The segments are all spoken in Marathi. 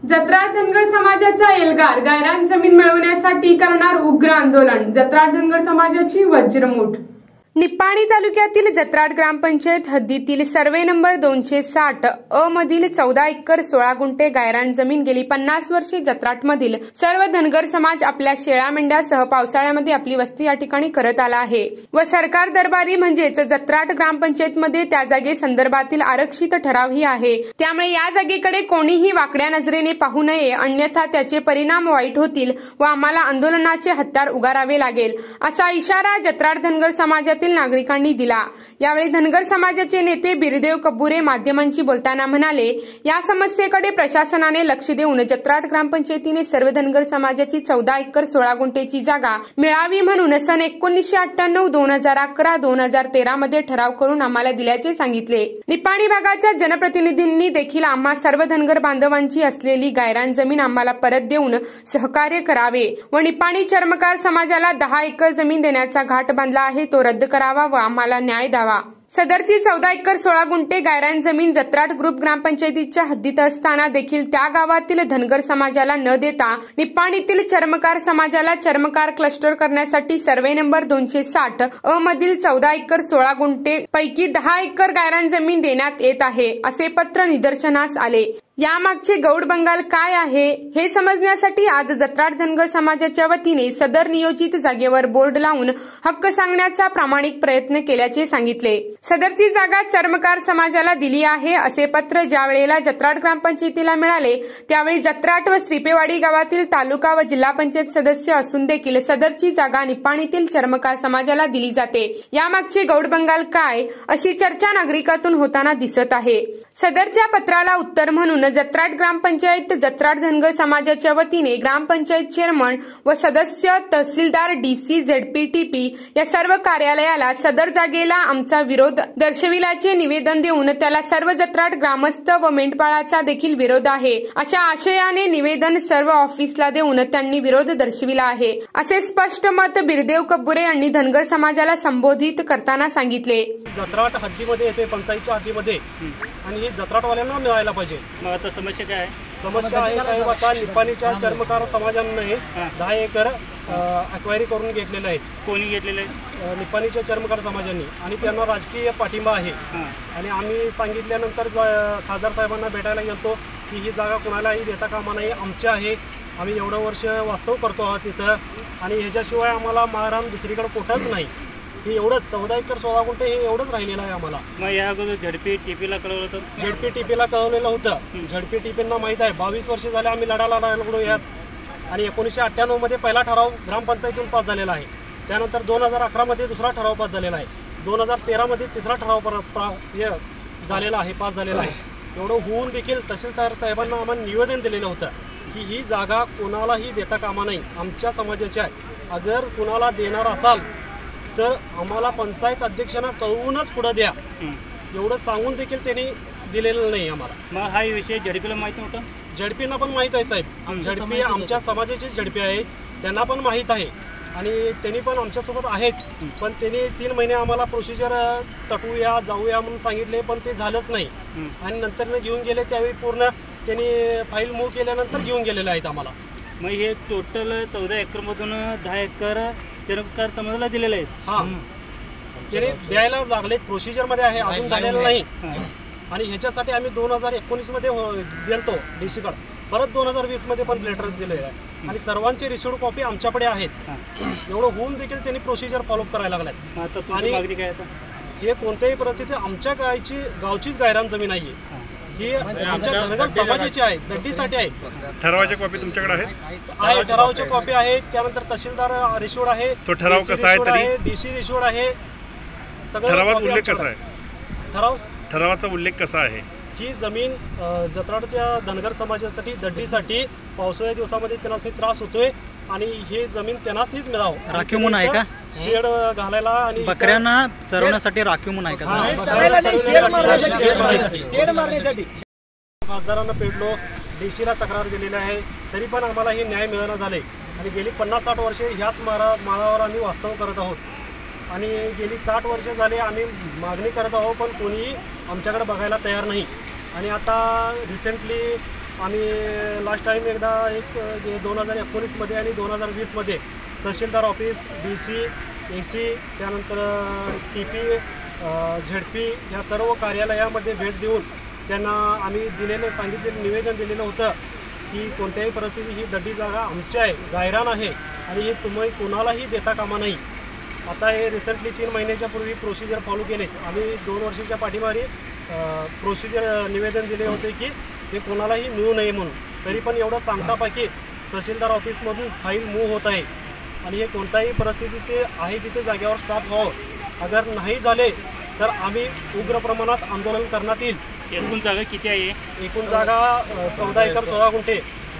जत्रार धनगर समाजाचा एल्गार गायरान जमीन मिळवण्यासाठी करणार उग्र आंदोलन। जत्रार धनगर समाजाची वज्रमूठ। निपाणी तालुक्यातील जत्रार ग्रामपंचायत हद्दीतील सर्वे नंबर 260 अ मधील 14 एकर 16 गुंठे गायरान जमीन गेली 50 वर्षे जत्राटमधील सर्व धनगर समाज आपल्या शेळ्या मेंढ्यासह पावसाळ्यामध्ये आपली वस्ती या ठिकाणी करत आला आहे व सरकार दरबारी म्हणजेच जत्राट ग्रामपंचायतमध्ये त्या जागे संदर्भातील आरक्षित ठरावही आहे। त्यामुळे या जागेकडे कोणीही वाकड्या नजरेने पाहू नये, अन्यथा त्याचे परिणाम वाईट होतील व आम्हाला आंदोलनाचे हत्यार उगारावे लागेल, असा इशारा जत्रार धनगर समाजातील नागरिकांनी दिला। यावेळी धनगर समाजाचे नेते बिरदेव कब्बुरे माध्यमांशी बोलताना म्हणाले, या समस्येकडे प्रशासनाने लक्ष देऊन जत्राट ग्रामपंचायतीने सर्व धनगर समाजाची 14 एकर 16 गुंठेची जागा मिळावी म्हणून सन 1998, 2011, 2013 मध्ये ठराव करून आम्हाला दिल्याचे सांगितले। निपाणी भागाच्या जनप्रतिनिधींनी देखील आम्हा सर्व धनगर बांधवांची असलेली गायरान जमीन आम्हाला परत देऊन सहकार्य करावे व निपाणी चर्मकार समाजाला 10 एकर जमीन देण्याचा घाट बांधला आहे तो रद्द करावा व आम्हाला न्याय द्यावा। सदरची 14 एकर 16 गुंठे गायरान जमीन जत्राट ग्रुप ग्रामपंचायतीच्या हद्दीत असताना देखील त्या गावातील धनगर समाजाला न देता निपाणीतील चर्मकार समाजाला चर्मकार क्लस्टर करण्यासाठी सर्वे नंबर 260 अ मधील 14 एकर 16 गुंठे पैकी 10 एकर गायरान जमीन देण्यात येत आहे असे पत्र निदर्शनास आले। यामागचे गौड बंगाल काय आहे हे समजण्यासाठी आज जत्राट धनगर समाजाच्या वतीने सदर नियोजित जागेवर बोर्ड लावून हक्क सांगण्याचा प्रामाणिक प्रयत्न केल्याचे सांगितले। सदरची जागा चर्मकार समाजाला दिली आहे असे पत्र ज्या वेळेला जत्राट ग्रामपंचायतीला मिळाले त्यावेळी जत्राट व श्रीपेवाडी गावातील तालुका व जिल्हा पंचायत सदस्य असून देखील सदरची जागा निपाणीतील चर्मकार समाजाला दिली जाते। यामागचे गौड बंगाल काय अशी चर्चा नागरिकातून होताना दिसत आहे। सदरच्या पत्राला उत्तर म्हणून जत्राट ग्रामपंचायत जत्राट धनगर समाजाच्या वतीने ग्रामपंचायत चेअरमन व सदस्य तहसीलदार डीसी झेडपीटीपी या सर्व कार्यालयाला सदर जागेला आमचा विरोध दर्शविल्याचे निवेदन देऊन त्याला सर्व जत्राट ग्रामस्थ व मेंढपाळाचा देखील विरोध आहे अशा आशयाने निवेदन सर्व ऑफिसला देऊन त्यांनी विरोध दर्शविला आहे असे स्पष्ट मत बिरदेव कब्बुरे यांनी धनगर समाजाला संबोधित करताना सांगितले। जत्राट हद्दीमध्ये येते, पंचायतच्या हद्दीमध्ये, आणि हे जत्राटवाल्यांना मिळायला पाहिजे। मग आता समस्या काय आहे? समस्या आहे साहेब, आता निपाणीच्या चर्मकार समाजाने 10 एकर अक्वायरी करून घेतलेले आहेत। कोणी घेतलेले आहेत? निपाणीच्या चर्मकार समाजांनी, आणि त्यांना राजकीय पाठिंबा आहे। आणि आम्ही सांगितल्यानंतर खासदार साहेबांना भेटायला गेलो की ही जागा कोणालाही देता कामा नाही, आमची आहे, आम्ही एवढं वर्ष वास्तव करतो आहोत तिथं, आणि ह्याच्याशिवाय आम्हाला मारहाण दुसरीकडे कुठंच नाही। हे एवढंच 14 एकर 16 गुंठे हे एवढंच राहिलेलं आहे आम्हाला। मग या अगोदर झडपीटीपीला कळवलं होतं? झडपीटीपीला कळवलेलं होतं। झडपीटीपींना माहीत आहे, 22 वर्ष झाले आम्ही लढायला लागलो यात, आणि 1998 मध्ये पहिला ठराव ग्रामपंचायतीतून पास झालेला आहे। त्यानंतर 2011 मध्ये दुसरा ठराव पास झालेला आहे, 2013 मध्ये तिसरा ठराव झालेला आहे, पास झालेला आहे। एवढं होऊन देखील तहसीलदार साहेबांना आम्हाला निवेदन दिलेलं होतं की ही जागा कोणालाही देता कामा नाही, आमच्या समाजाची आहे, अगर कोणाला देणार असाल तर आम्हाला पंचायत अध्यक्षांना कळवूनच पुढे द्या, एवढं सांगून देखील त्यांनी दिलेलं नाही आम्हाला। मग हा विषय झडपीला माहिती नव्हता? झडपींना पण माहीत आहे साहेब, झडपी आमच्या समाजाचे झडपी आहेत, त्यांना पण माहीत आहे, आणि त्यांनी पण आमच्यासोबत आहेत, पण त्यांनी 3 महिने आम्हाला प्रोसिजर तटवूया जाऊया म्हणून सांगितले, पण ते झालंच नाही, आणि नंतर घेऊन गेले त्यावेळी पूर्ण त्यांनी फाईल मूव्ह केल्यानंतर घेऊन गेलेले आहेत आम्हाला। मग हे टोटल 14 एकरमधून 10 एकर चर्मकार समाजाला दिलेले आहेत? हां, त्याने द्यायला लागले, प्रोसिजरमध्ये आहे, अजून झालेलं नाही। आणि ह्याच्यासाठी आम्ही 2019 मध्ये गेलतो डीसीकडे, परत 2020 मध्ये पण लेटर दिलेलं आहे, आणि सर्वांची रिसिव्ड कॉपी आमच्याकडे आहेत। एवढं होऊन देखील त्यांनी प्रोसिजर फॉलोअप करायला लागल्यात। आणि मागणी काय आता? हे कोणत्याही परिस्थितीत आमच्या गावचीच गायरान जमीन आहे, ही आमच्या धनगर समाजाची आहे, दड्डीसाठी आहे। ठरावाच्या कॉपी तुमच्याकडे आहेत? ठरावाच्या कॉपी आहेत, त्यानंतर तहसीलदार रिसिव्ड आहे, तो ठराव कसा आहे तरी? डीसी रिसिव्ड आहे, सगळं। ठरावात उल्लेख कसा आहे? ठरावाचा उल्लेख कसा आहे? ही जमीन जत्राटच्या धनगर समाजासाठी दड्डीसाठी पावसाळ्या दिवसामध्ये त्यांना त्रास होतोय, आणि हे जमीन त्यांनाच मिळावं। राखीव म्हणून आहे का? शेड घालायला आणि बकऱ्यांना चरवण्यासाठी राखीव म्हणून आहे का? खासदारांना पेटलो, डीसीला तक्रार दिलेली आहे, तरी पण आम्हाला हे न्याय मिळणं झाले, आणि गेली 50-60 वर्षे ह्याच माळावर आम्ही वास्तव करत आहोत, आणि गेली 60 वर्ष झाले आम्ही मागणी करत आहोत, पण कोणीही आमच्याकडे बघायला तयार नाही। आणि आता रिसेंटली आम्ही लास्ट टाईम एकदा एक 2019मध्ये आणि 2020मध्ये तहसीलदार ऑफिस, DC, AC, त्यानंतर TP, ZP या सर्व कार्यालयामध्ये भेट देऊन त्यांना आम्ही सांगितलेलं निवेदन दिलेलं होतं की कोणत्याही परिस्थितीत ही दड्डी जागा आमची आहे, गायरान आहे आणि ही तुम्ही कोणालाही देता कामा नाही. आता हे रिसेंटली 3 महिन्याच्या पूर्वी प्रोसिजर फॉलो केले. आम्ही 2 वर्षाच्या पाठीमागे प्रोसिजर निवेदन दिले होते की ते कोणालाही मिळू नये म्हणून. तरी पण एवढं सांगतापाकी तहसीलदार ऑफिसमधून फाईल मूव्ह होत आहे आणि हे कोणत्याही परिस्थितीत ते आहे तिथे जागेवर स्टॉप व्हावं. अगर नाही झाले तर आम्ही उग्र प्रमाणात आंदोलन करण्यात येईल. एकूण जागा किती आहे? एकूण जागा 14 एकर 16 गुंठे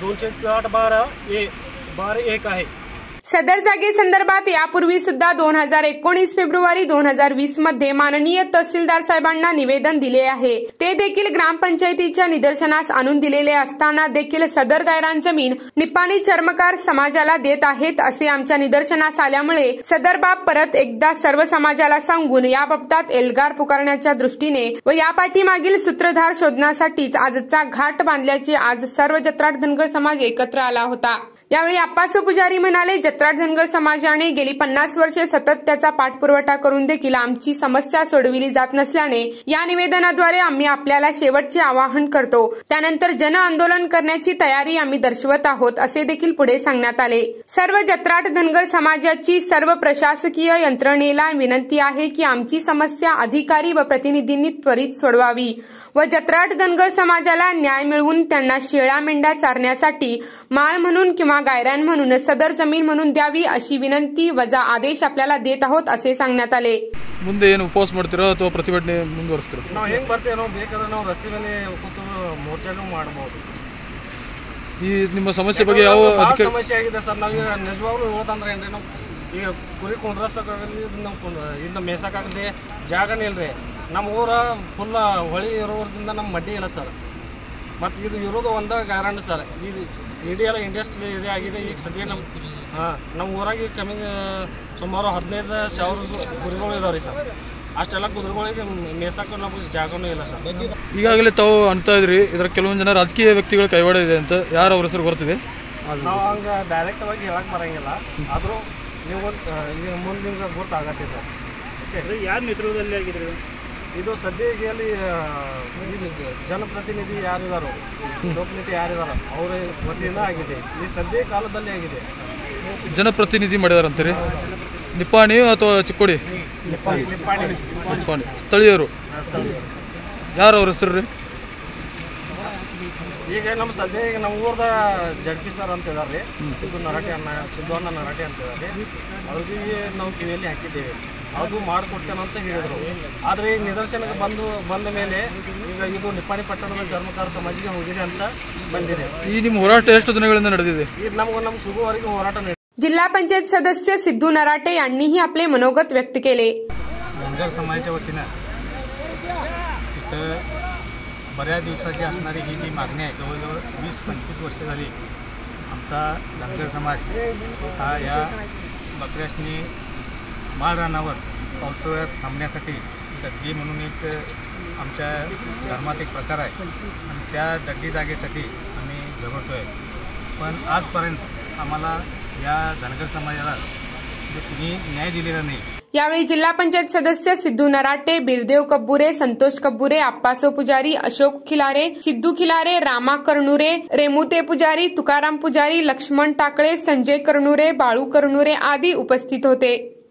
260/12/1 आहे. सदर जागेसंदर्भात यापूर्वी सुद्धा 2019 फेब्रुवारी 2020 मध्ये माननीय तहसीलदार साहेबांना निवेदन दिले आहे. ते देखील ग्रामपंचायतीच्या निदर्शनास आणून दिलेले असताना देखील सदर गायरान जमीन निपाणी चर्मकार समाजाला देत आहेत असे आमच्या निदर्शनास आल्यामुळे सदर बाब परत एकदा सर्व समाजाला सांगून याबाबतात एल्गार पुकारण्याच्या दृष्टीने व या पाठीमागील सूत्रधार शोधण्यासाठीच आजचा घाट बांधल्याचे आज सर्व जत्राट धनगर समाज एकत्र आला होता. यावेळी अप्पासो पुजारी म्हणाले, जत्राट धनगर समाजाने गेली 50 वर्षे सतत त्याचा पाठपुरवठा करून देखील आमची समस्या सोडविली जात नसल्याने या निवेदनाद्वारे आम्ही आपल्याला शेवटचे आवाहन करतो. त्यानंतर जन आंदोलन करण्याची तयारी आम्ही दर्शवत आहोत असे देखील पुढे सांगण्यात आले. सर्व जत्राट धनगर समाजाची सर्व प्रशासकीय यंत्रणेला विनंती आहे की आमची समस्या अधिकारी व प्रतिनिधींनी त्वरित सोडवावी व जत्राट धनगर समाजाला न्याय मिळवून त्यांना शेळ्या मेंढ्या चारण्यासाठी माळ म्हणून किंवा गायरान म्हणून सदर जमीन म्हणून द्यावी अशी विनंती वजा आदेश आपल्याला देत आहोत असे सांगण्यात आले. ಮುಂದೆ ಏನು ಉಪವಾಸ ಮಾಡ್ತಿರೋ ಅಥವಾ ಪ್ರತಿಭಟನೆ ಮುಂದುವರಿಸ್ತಿರೋ? ನಾವು ಹೆಂಗ್ ಬರ್ತೇವೆ, ನಾವು ಬೇಕಾದ್ರೆ ನಾವು ರಸ್ತೆ ಮೇಲೆ ಕೂತು ಮೋರ್ಚಾನು ಮಾಡಬಹುದು. ಈ ನಿಮ್ಮ ಸಮಸ್ಯೆ ಬಗ್ಗೆ ಯಾವ ಸಮಸ್ಯೆ ಆಗಿದೆ ಸರ್. ನಾವು ನಿಜವಾಗ್ಲೂ ಹೇಳೋದಂದ್ರೆ ಏನ್ರಿ, ನಾವು ಈಗ ಕುರಿ ಕುಂದ್ರಸಕ್ಕಾಗಲಿ ಇಂದ ಮೇಸಕ್ಕಾಗಲಿ ಜಾಗನೇ ಇಲ್ರಿ. ನಮ್ಮ ಊರ ಫುಲ್ ಹೊಳಿ ಇರೋದ್ರಿಂದ ನಮ್ಮ ಮಡ್ಡಿ ಇಲ್ಲ ಸರ್. ಮತ್ತು ಇದು ಇರೋದು ಒಂದು ಗಾರಾಂಡ್ ಸರ್. ಇದು ಇಡೀ ಎಲ್ಲ ಇಂಡಸ್ಟ್ರಿ ಏರಿಯಾ ಆಗಿದೆ. ಈಗ ಸದ್ಯ ನಮ್ಮ ಊರಾಗೆ ಕಮ್ಮಿ ಸುಮಾರು 15,000 ಕುರಿಗಳು ಇದಾವೆ ರೀ ಸರ್. ಅಷ್ಟೆಲ್ಲ ಕುದುರೆಗಳಿಗೆ ಮೇಸಕ್ಕೆ ನಮಗೆ ಜಾಗನೂ ಇಲ್ಲ ಸರ್. ಈಗಾಗಲೇ ತಾವು ಅಂತ ಇದ್ರಿ, ಇದರ ಕೆಲವೊಂದು ಜನ ರಾಜಕೀಯ ವ್ಯಕ್ತಿಗಳ ಕೈವಾಡ ಇದೆ ಅಂತ, ಯಾರು ಅವ್ರ ಹೆಸರು ಗೊತ್ತಿದೆ? ನಾವು ಹಂಗೆ ಡೈರೆಕ್ಟಾಗಿ ಹೇಳಕ್ಕೆ ಬರೋಂಗಿಲ್ಲ. ಆದರೂ ನೀವು ಮುಂದೆ ನಿಮ್ಗೆ ಗೊತ್ತಾಗತ್ತೆ ಸರ್. ಓಕೆ, ಯಾರ ನೇತೃತ್ವದಲ್ಲಿ ಆಗಿದ್ರೆ ಇದು ಸದ್ಯದಲ್ಲಿ ಜನಪ್ರತಿನಿಧಿ ಯಾರಿದಾರೋ, ಲೋಕನೀತಿ ಯಾರಿದಾರೋ ಅವರ ವತಿಯಿಂದ ಆಗಿದೆ. ಈ ಸದ್ಯ ಕಾಲದಲ್ಲಿ ಆಗಿದೆ. ಜನಪ್ರತಿನಿಧಿ ಮಾಡಿದಾರಂತೀರಿ? ನಿಪ್ಪಾಣಿ ಅಥವಾ ಚಿಕ್ಕೋಡಿ? ನಿಪ್ಪಾಣಿ ಸ್ಥಳೀಯರು ಯಾರು ಅವ್ರ ಹೆಸರು ರೀ? ಈಗ ನಮ್ಮ ಸದ್ಯ ಈಗ ನಮ್ಮ ಊರದ ಜಡ್ಪಿ ಸರ್ ಅಂತ ಇದ್ದಾರೆ ರೀ. ಸಿದ್ದು ಅಣ್ಣ ನರಾಟೆ ಅಂತ ಇದ್ದಾರೆ. ಅವ್ರಿಗೆ ನಾವು ಕಿವಿಯಲ್ಲಿ ಹಾಕಿದ್ದೇವೆ, ಅದು ಮಾಡಿಕೊಡ್ತೇನಂತ ಹೇಳಿದರು. ಆದರೆ ಈಗ ನಿದರ್ಶನಕ್ಕೆ ಬಂದ ಮೇಲೆ ಈಗ ಇದು ನಿಪ್ಪಾಣಿ ಪಟ್ಟಣದ ಚರ್ಮಕಾರ ಸಮಾಜಿಗೆ ಹೋಗಿದೆ ಅಂತ ಬಂದಿದೆ. ಈ ನಿಮ್ಮ ಹೋರಾಟ ಎಷ್ಟು ದಿನಗಳಿಂದ ನಡೆದಿದೆ? ಇದು ನಮ್ಮ ಸುಗುವರೆಗೆ ಹೋರಾಟ. जिल्हा पंचायत सदस्य सिद्धू नराटे यांनीही आपले मनोगत व्यक्त केले. धनगर समाजाच्या वतीनं इथं बऱ्याच दिवसाची असणारी ही जी मागणी आहे, जवळजवळ 20-25 वर्ष झाली आमचा धनगर समाज हा या बकऱ्यासनी माळ रानावर पावसाळ्यात थांबण्यासाठी दड्डी म्हणून एक आमच्या धर्मात एक प्रकार आहे आणि त्या दड्डी जागेसाठी आम्ही झगडतो आहे. पण आजपर्यंत आम्हाला या धनगर समाजाला कुणी न्याय दिलेला नाही. यावेळी जिल्हा पंचायत सदस्य सिद्धू नराटे, बिरदेव कब्बुरे, संतोष कब्बुरे, अप्पासो पुजारी, अशोक खिलारे, सिद्धू खिलारे, रामा कर्णुरे, रेमुते पुजारी, तुकाराम पुजारी, लक्ष्मण टाकळे, संजय कर्णुरे, बाळू कर्णुरे आदी उपस्थित होते.